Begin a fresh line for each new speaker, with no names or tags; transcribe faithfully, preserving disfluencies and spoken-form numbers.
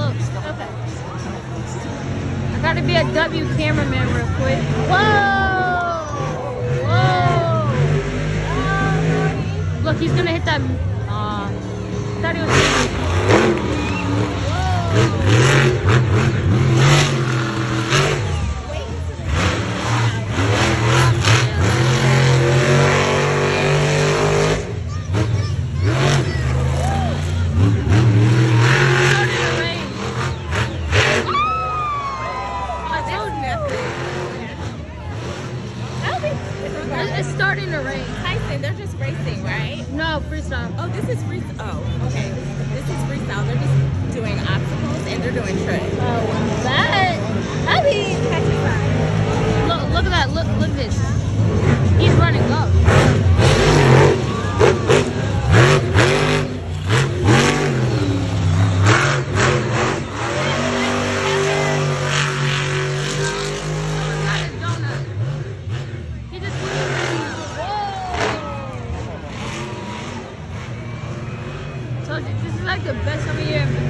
look.
Okay.
I gotta be a W cameraman real quick. Whoa! Whoa! Look, he's gonna hit that. Uh, I thought he was. It's starting to rain.
Tyson, they're just racing, right?
No, freestyle.
Oh, this is freestyle. Oh, okay. This is freestyle. They're just doing obstacles and they're doing tricks.
Oh, that. I mean, look, look at that. Look, look at this. He's running up. So this is like the best time of year.